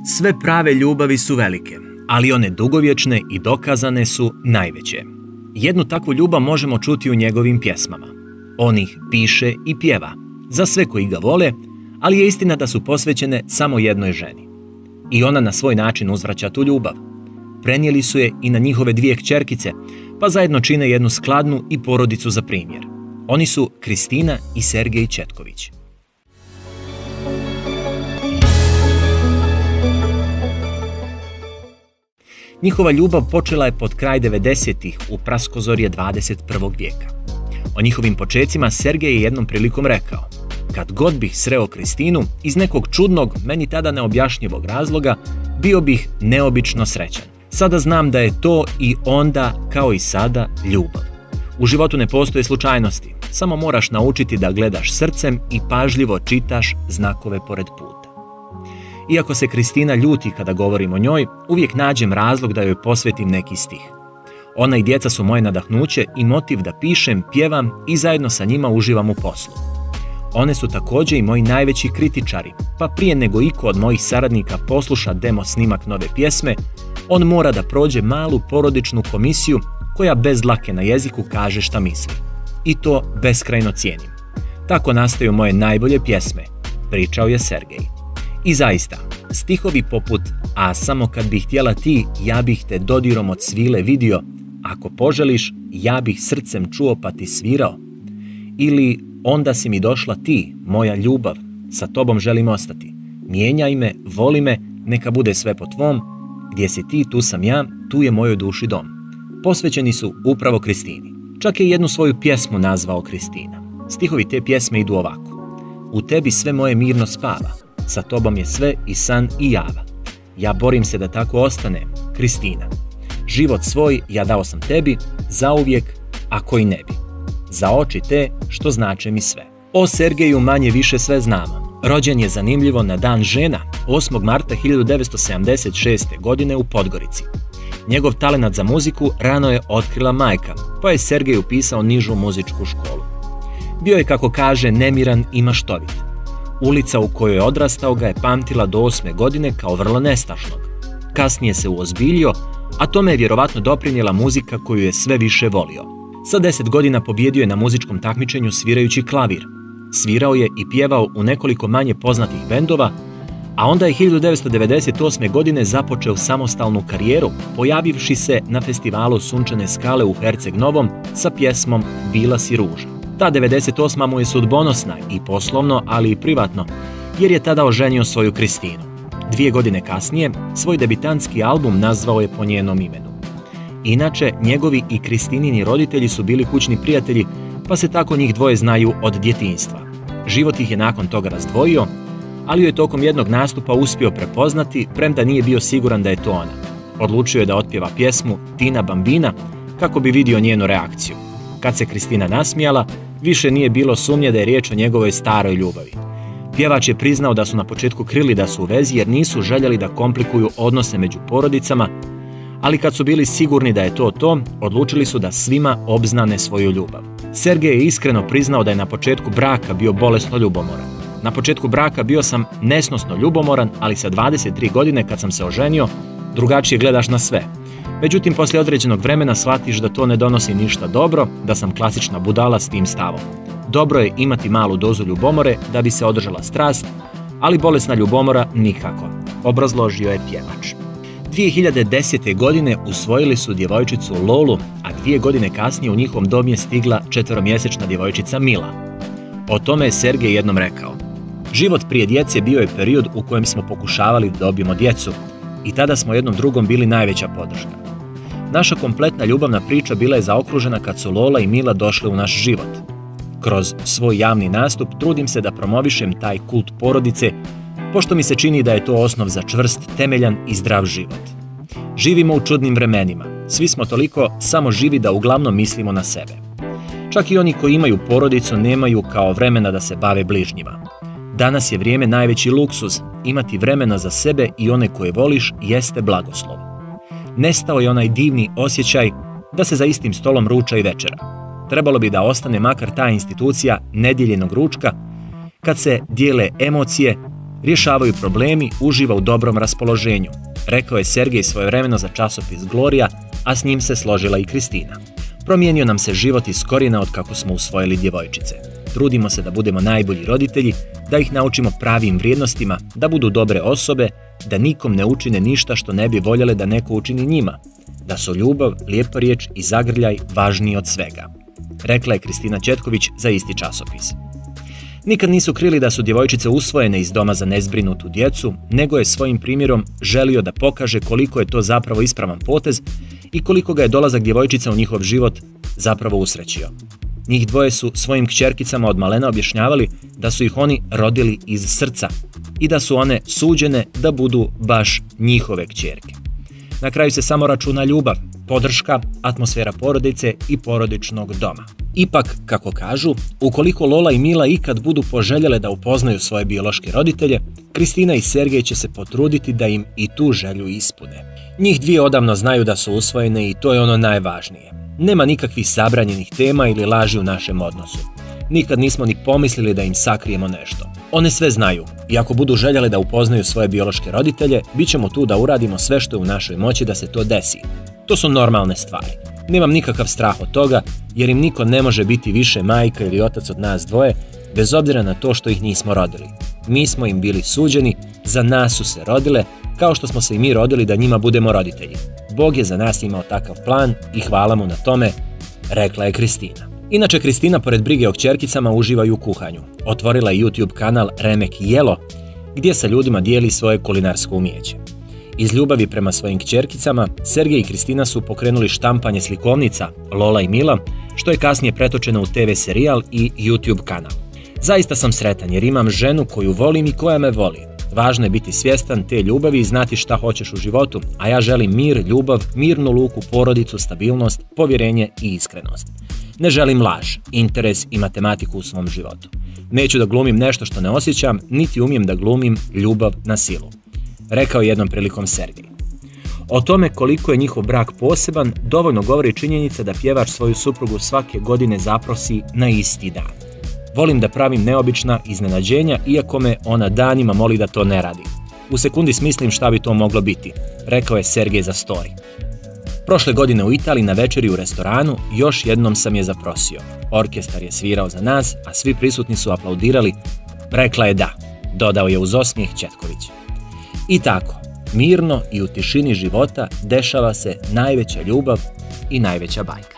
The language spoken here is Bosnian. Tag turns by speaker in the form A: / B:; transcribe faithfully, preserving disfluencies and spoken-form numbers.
A: Sve prave ljubavi su velike, ali one dugovječne i dokazane su najveće. Jednu takvu ljubav možemo čuti u njegovim pjesmama. On ih piše i pjeva, za sve koji ga vole, ali je istina da su posvećene samo jednoj ženi. I ona na svoj način uzvraća tu ljubav. Prenijeli su je i na njihove dvije kćerkice, pa zajedno čine jednu skladnu i porodicu za primjer. Oni su Kristina i Sergej Četković. Njihova ljubav počela je pod kraj devedesetih u praskozorje dvadeset prvog vijeka. O njihovim počecima Sergej je jednom prilikom rekao: kad god bih sreo Kristinu, iz nekog čudnog, meni tada neobjašnjivog razloga, bio bih neobično srećan. Sada znam da je to i onda, kao i sada, ljubav. U životu ne postoje slučajnosti, samo moraš naučiti da gledaš srcem i pažljivo čitaš znakove pored puta. Iako se Kristina ljuti kada govorim o njoj, uvijek nađem razlog da joj posvetim neki stih. Ona i djeca su moje nadahnuće i motiv da pišem, pjevam i zajedno sa njima uživam u poslu. One su također i moji najveći kritičari, pa prije nego iko od mojih saradnika posluša demo snimak nove pjesme, on mora da prođe malu porodičnu komisiju koja bez dlake na jeziku kaže šta misli. I to beskrajno cijenim. Tako nastaju moje najbolje pjesme, pričao je Sergej. I zaista, stihovi poput "A samo kad bih htjela ti, ja bih te dodirom od svile vidio, ako poželiš, ja bih srcem čuo pa ti svirao", ili "Onda si mi došla ti, moja ljubav, sa tobom želim ostati, mijenjaj me, voli me, neka bude sve po tvom, gdje si ti, tu sam ja, tu je mojoj duši dom", posvećeni su upravo Kristini. Čak je jednu svoju pjesmu nazvao Kristina. Stihovi te pjesme idu ovako: "U tebi sve moje mirno spava, sa tobom je sve i san i java. Ja borim se da tako ostane, Kristina. Život svoj ja dao sam tebi, zauvijek, ako i ne bi. Za oči te, što znače mi sve." O Sergeju manje više sve znamo. Rođen je zanimljivo na dan žena, osmog marta hiljadu devetsto sedamdeset šeste. godine u Podgorici. Njegov talenat za muziku rano je otkrila majka, pa je Sergej upisao nižu muzičku školu. Bio je, kako kaže, nemiran i maštovit. Ulica u kojoj je odrastao ga je pamtila do osme godine kao vrlo nestašnog. Kasnije se uozbiljio, a tome je vjerovatno doprinijela muzika koju je sve više volio. Sa deset godina pobjedio je na muzičkom takmičenju svirajući klavir. Svirao je i pjevao u nekoliko manje poznatih bendova, a onda je hiljadu devetsto devedeset osme. godine započeo samostalnu karijeru, pojavivši se na festivalu Sunčane skale u Herceg Novom sa pjesmom "Bila si ruža". Ta devedeset osma. mu je sudbonosna i poslovno, ali i privatno, jer je tada oženio svoju Kristinu. Dvije godine kasnije svoj debitanski album nazvao je po njenom imenu. Inače, njegovi i Kristinini roditelji su bili kućni prijatelji, pa se tako njih dvoje znaju od djetinjstva. Život ih je nakon toga razdvojio, ali joj je tokom jednog nastupa uspio prepoznati, premda nije bio siguran da je to ona. Odlučio je da otpjeva pjesmu "Tina Bambina" kako bi vidio njenu reakciju. Kad se Kristina nasmijala, više nije bilo sumnje da je riječ o njegovoj staroj ljubavi. Pjevač je priznao da su na početku krili da su u vezi jer nisu željeli da komplikuju odnose među porodicama, ali kad su bili sigurni da je to to, odlučili su da svima obznane svoju ljubav. Sergej je iskreno priznao da je na početku braka bio bolesno ljubomoran. "Na početku braka bio sam nesnosno ljubomoran, ali sa dvadeset tri godine kad sam se oženio, drugačije gledaš na sve. Međutim, poslije određenog vremena shvatiš da to ne donosi ništa dobro, da sam klasična budala s tim stavom. Dobro je imati malu dozu ljubomore da bi se održala strast, ali bolesna ljubomora nikako", obrazložio je pjevač. dvije hiljade desete. godine usvojili su djevojčicu Lolu, a dvije godine kasnije u njihovom dom je stigla četveromjesečna djevojčica Mila. O tome je Sergej jednom rekao: "Život prije djece bio je period u kojem smo pokušavali da dobijemo djecu i tada smo jednom drugom bili najveća podrška. Naša kompletna ljubavna priča bila je zaokružena kad su Lola i Mila došle u naš život. Kroz svoj javni nastup trudim se da promovišem taj kult porodice, pošto mi se čini da je to osnov za čvrst, temeljan i zdrav život. Živimo u čudnim vremenima, svi smo toliko samo živi da uglavnom mislimo na sebe. Čak i oni koji imaju porodicu nemaju kao vremena da se bave bližnjima. Danas je vrijeme najveći luksuz, imati vremena za sebe i one koje voliš jeste blagoslov. Nestao je onaj divni osjećaj da se za istim stolom ruča i večera. Trebalo bi da ostane makar ta institucija nedjeljenog ručka, kad se dijele emocije, Rješavaju problemi, uživa u dobrom raspoloženju, rekao je Sergej svojevremeno za časopis Gloria, a s njim se složila i Kristina. Promijenio nam se život iz korijena od kako smo usvojili djevojčice. Trudimo se da budemo najbolji roditelji, da ih naučimo pravim vrijednostima, da budu dobre osobe, da nikom ne učine ništa što ne bi voljele da neko učini njima, da su ljubav, lijepa riječ i zagrljaj važniji od svega, rekla je Kristina Četković za isti časopis. Nikad nisu krili da su djevojčice usvojene iz doma za nezbrinutu djecu, nego je svojim primjerom želio da pokaže koliko je to zapravo ispravan potez i koliko ga je dolazak djevojčica u njihov život zapravo usrećio. Njih dvoje su svojim kćerkicama od malena objašnjavali da su ih oni rodili iz srca i da su one suđene da budu baš njihove kćerke. Na kraju se samo računa ljubav, podrška, atmosfera porodice i porodičnog doma. Ipak, kako kažu, ukoliko Lola i Mila ikad budu poželjele da upoznaju svoje biološke roditelje, Kristina i Sergej će se potruditi da im i tu želju ispune. Njih dvije odavno znaju da su usvojene i to je ono najvažnije. Nema nikakvih zabranjenih tema ili laži u našem odnosu. Nikad nismo ni pomislili da im sakrijemo nešto. One sve znaju i ako budu željele da upoznaju svoje biološke roditelje, bit ćemo tu da uradimo sve što je u našoj moći da se to desi. To su normalne stvari. Nemam nikakav strah od toga, jer im niko ne može biti više majka ili otac od nas dvoje, bez obzira na to što ih nismo rodili. Mi smo im bili suđeni, za nas su se rodile, kao što smo se i mi rodili da njima budemo roditelji. Bog je za nas imao takav plan i hvala mu na tome, rekla je Kristina. Inače, Kristina pored brige o kćerkicama uživa i u kuhanju. Otvorila je YouTube kanal Remek Jelo, gdje sa ljudima dijeli svoje kulinarsko umijeće. Iz ljubavi prema svojim kćerkicama, Sergej i Kristina su pokrenuli štampanje slikovnica Lola i Mila, što je kasnije pretočeno u te ve serijal i YouTube kanal. Zaista sam sretan jer imam ženu koju volim i koja me voli. Važno je biti svjestan te ljubavi i znati šta hoćeš u životu, a ja želim mir, ljubav, mirnu luku, porodicu, stabilnost, povjerenje i iskrenost. Ne želim laž, interes i matematiku u svom životu. Neću da glumim nešto što ne osjećam, niti umijem da glumim ljubav na silu, rekao je jednom prilikom Sergej. O tome koliko je njihov brak poseban dovoljno govori činjenica da pjevač svoju suprugu svake godine zaprosi na isti dan. Volim da pravim neobična iznenađenja, iako me ona danima moli da to ne radi. U sekundi smislim šta bi to moglo biti, rekao je Sergej za story. Prošle godine u Italiji na večeri u restoranu još jednom sam je zaprosio. Orkestar je svirao za nas, a svi prisutni su aplaudirali. Rekla je da, dodao je uz osmijeh Četković. I tako, mirno i u tišini života dešava se najveća ljubav i najveća bajka.